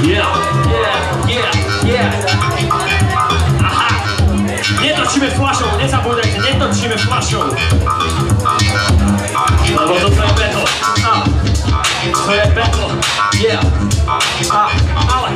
Aha. Netočíme fľašou, nezabúdajte, netočíme fľašou. Lebo toto je battle. To je battle. Alex.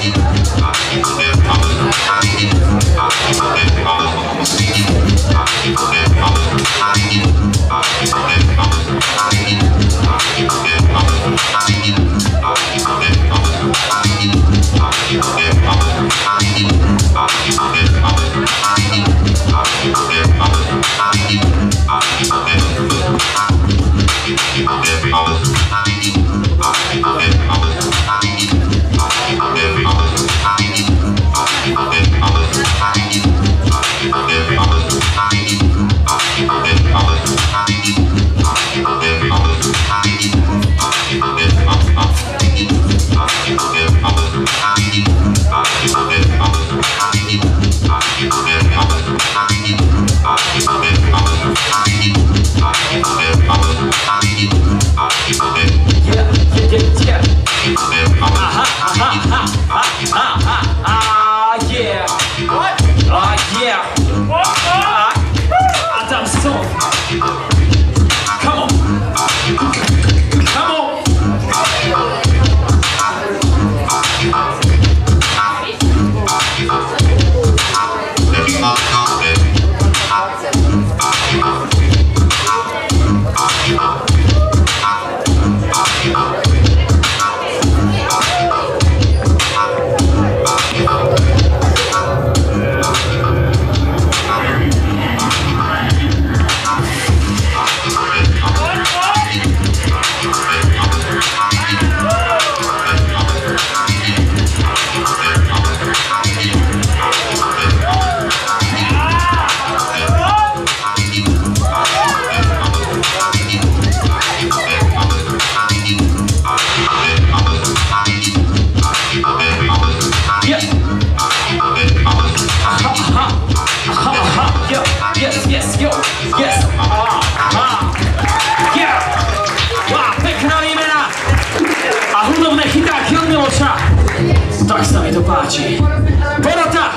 Tak sa mi to páči. Porota!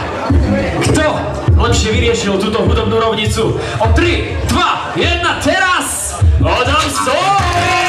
Kto lepšie vyriešil túto hudobnú rovnicu? O 3, 2, 1, teraz! Adam Soul!